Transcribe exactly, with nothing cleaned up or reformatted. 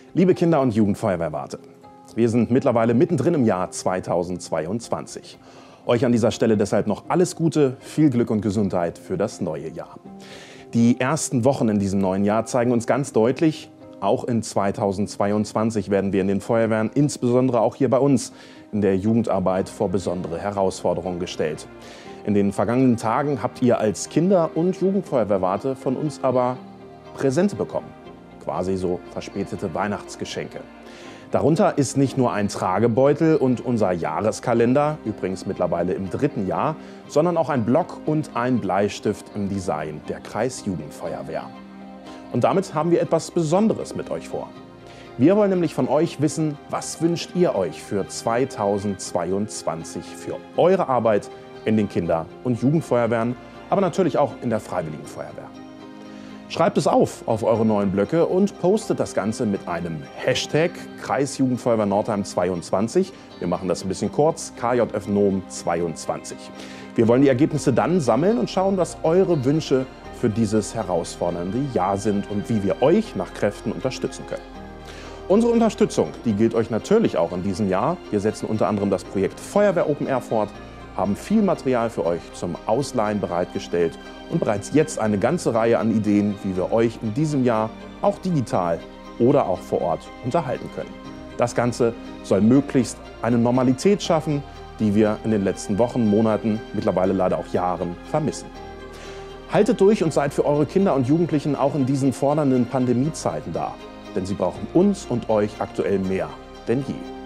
Liebe Kinder- und Jugendfeuerwehrwarte, wir sind mittlerweile mittendrin im Jahr zweitausendzweiundzwanzig. Euch an dieser Stelle deshalb noch alles Gute, viel Glück und Gesundheit für das neue Jahr. Die ersten Wochen in diesem neuen Jahr zeigen uns ganz deutlich, auch in zweitausendzweiundzwanzig werden wir in den Feuerwehren, insbesondere auch hier bei uns, in der Jugendarbeit vor besondere Herausforderungen gestellt. In den vergangenen Tagen habt ihr als Kinder- und Jugendfeuerwehrwarte von uns aber Präsente bekommen. Quasi so verspätete Weihnachtsgeschenke. Darunter ist nicht nur ein Tragebeutel und unser Jahreskalender, übrigens mittlerweile im dritten Jahr, sondern auch ein Block und ein Bleistift im Design der Kreisjugendfeuerwehr. Und damit haben wir etwas Besonderes mit euch vor. Wir wollen nämlich von euch wissen, was wünscht ihr euch für zweitausendzweiundzwanzig für eure Arbeit in den Kinder- und Jugendfeuerwehren, aber natürlich auch in der Freiwilligen Feuerwehr. Schreibt es auf auf eure neuen Blöcke und postet das Ganze mit einem Hashtag Kreisjugendfeuerwehr Nordheim zweiundzwanzig. Wir machen das ein bisschen kurz, K J F N O M zweiundzwanzig. Wir wollen die Ergebnisse dann sammeln und schauen, was eure Wünsche für dieses herausfordernde Jahr sind und wie wir euch nach Kräften unterstützen können. Unsere Unterstützung, die gilt euch natürlich auch in diesem Jahr. Wir setzen unter anderem das Projekt Feuerwehr Open Air fort, haben viel Material für euch zum Ausleihen bereitgestellt und bereits jetzt eine ganze Reihe an Ideen, wie wir euch in diesem Jahr auch digital oder auch vor Ort unterhalten können. Das Ganze soll möglichst eine Normalität schaffen, die wir in den letzten Wochen, Monaten, mittlerweile leider auch Jahren vermissen. Haltet durch und seid für eure Kinder und Jugendlichen auch in diesen fordernden Pandemiezeiten da, denn sie brauchen uns und euch aktuell mehr denn je.